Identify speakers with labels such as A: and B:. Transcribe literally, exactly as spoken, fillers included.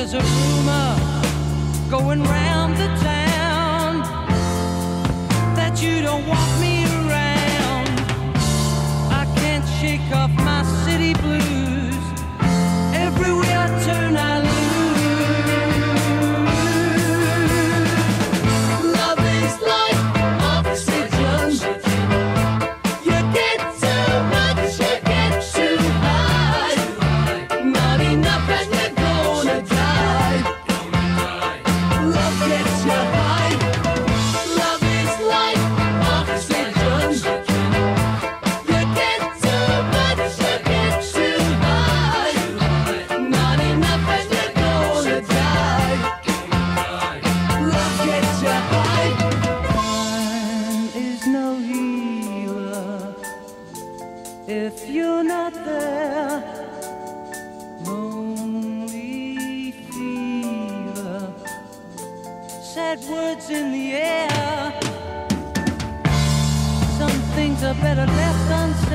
A: There's a rumor going round the town that you don't want me around. I can't shake off my city blues. Everywhere I turn I lose. Love is like oxygen. You get too much, you get too high. Not enough and you're gonna die. Love gets you high. Love is like oxygen. You get too much, you get too high. Not enough and you're gonna die. Love gets you high. Time is no healer if you're not there. Lonely fever, sad words in the air. Some things are better left unsaid.